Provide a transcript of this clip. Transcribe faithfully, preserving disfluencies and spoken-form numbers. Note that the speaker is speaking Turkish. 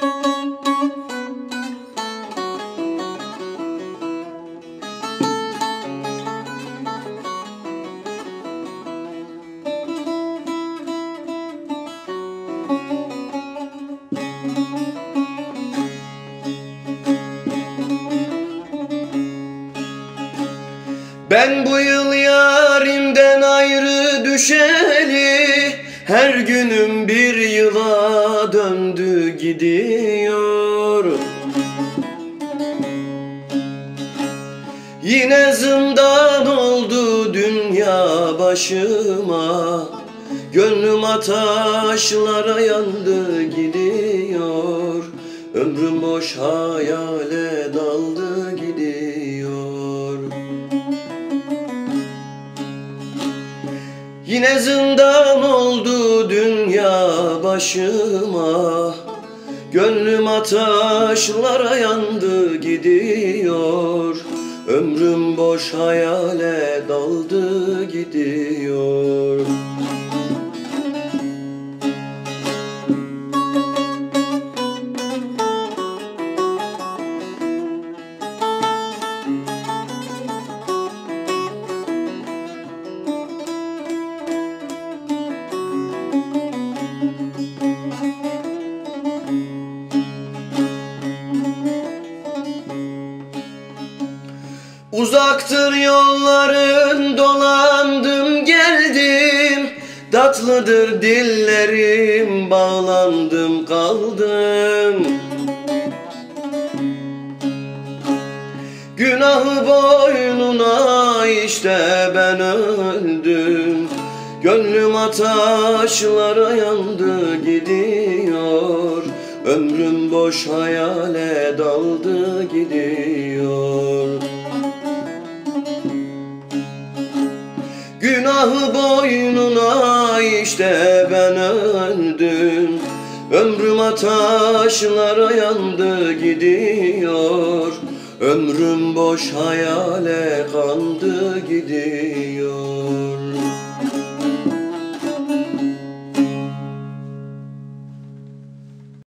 Ben bu yıl yarimden ayrı düşeli, her günüm bir yıla döndü gidiyor. Yine zindan oldu dünya başıma, gönlüm ateşlere yandı gidiyor. Ömrüm boş hayale daldı gidiyor. Yine zindan oldu dünya başıma, gönlüm ateşlere yandı gidiyor. Ömrüm boş hayale daldı gidiyor. Uzaktır yolların dolandım geldim, tatlıdır dillerim bağlandım kaldım. Günahı boynuna işte ben öldüm, gönlüm ateşlere yandı gidiyor. Ömrüm boş hayale daldı gidiyor. Günahı boynuna işte ben öldüm, ömrüm ateşlere yandı gidiyor. Ömrüm boş hayale kandı gidiyor.